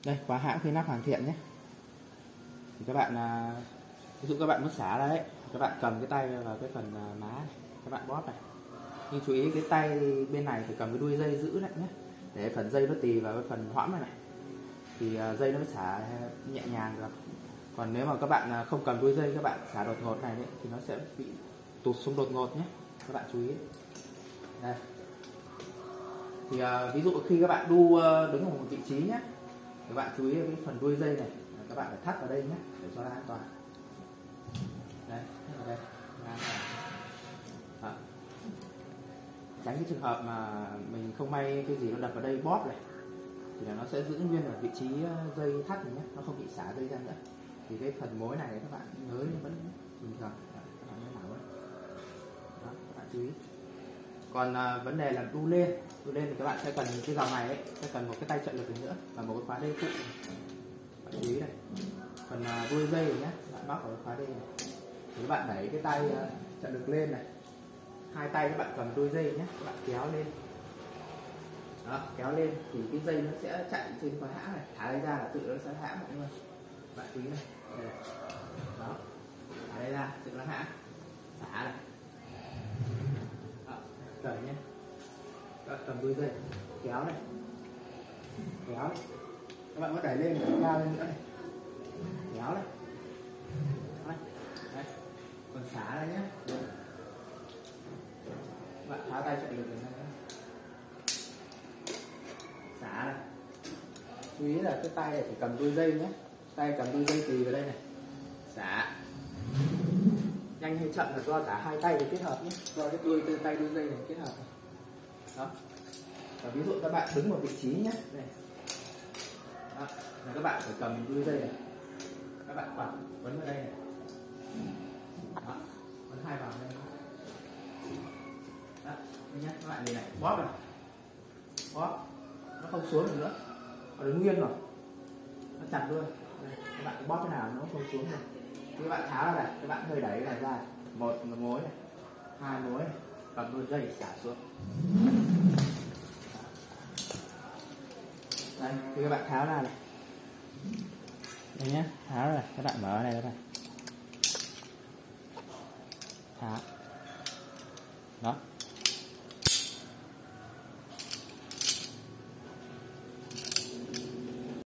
Đây, khóa hãng khi nắp hoàn thiện nhé. Thì các bạn ví dụ các bạn muốn xả ra đấy, các bạn cầm cái tay vào cái phần má này, các bạn bóp này. Nhưng chú ý cái tay bên này phải cầm cái đuôi dây giữ lại nhé, để phần dây nó tì vào cái phần hõm này, thì dây nó mới xả nhẹ nhàng được. Còn nếu mà các bạn không cầm đuôi dây, các bạn xả đột ngột này đấy, thì nó sẽ bị tụt xuống đột ngột nhé, các bạn chú ý. Đây. Thì ví dụ khi các bạn đu đứng ở một vị trí nhé, các bạn chú ý cái phần đuôi dây này, các bạn phải thắt vào đây nhé, để cho nó an toàn. Đây, thắt vào đây, an toàn. Đó. Tránh cái trường hợp mà mình không may cái gì nó đập vào đây bóp này, thì là nó sẽ giữ nguyên ở vị trí dây thắt này nhé, nó không bị xả dây ra nữa. Thì cái phần mối này các bạn nhớ vẫn bình thường, các bạn nhớ nào đấy. Đó, các bạn chú ý. Còn vấn đề là đu lên thì các bạn sẽ cần cái dòng này ấy, sẽ cần một cái tay trợ lực nữa và một cái khóa dây phụ. Bạn chú ý này. Phần đuôi dây này nhé, bạn móc vào cái khóa dây này. Thì các bạn đẩy cái tay trợ lực lên này, hai tay các bạn cầm đuôi dây nhé, các bạn kéo lên. Đó, kéo lên thì cái dây nó sẽ chạy trên khóa hãng này, thả đây ra là tự nó sẽ hãng mọi người. Bạn chú ý này. Đây này. Đó, thả đây ra tự nó hãng, xả này. Cởi nhé, các cầm đuôi dây kéo này, kéo này. Các bạn có đẩy lên để cao lên nữa này, kéo này. Đấy. Còn xả đây nhé, các bạn tháo tay chạy lực này, xả này. Chú ý là cái tay này phải cầm đuôi dây nhé, tay cầm đuôi dây tì vào đây này, xả. Nhanh hay chậm là do cả hai tay để kết hợp nhé, do cái đuôi tay đuôi dây này kết hợp này. Đó. Và ví dụ các bạn đứng một vị trí nhé, này. Đó. Là các bạn phải cầm đuôi dây này, các bạn quấn vào đây này. Đó. Quấn hai vòng đây. Đó. Đây nhé, các bạn nhìn này, bóp này, bóp, nó không xuống được nữa, nó đứng nguyên rồi, nó chặt luôn. Đây. Các bạn bóp cái nào nó không xuống rồi. Khi các bạn tháo ra này, các bạn hơi đẩy này ra, một mối này, hai mối này, cầm đuôi dây xả xuống. Đây, khi các bạn tháo ra này, đây nhé, tháo ra này, các bạn mở này ra này, tháo, đó,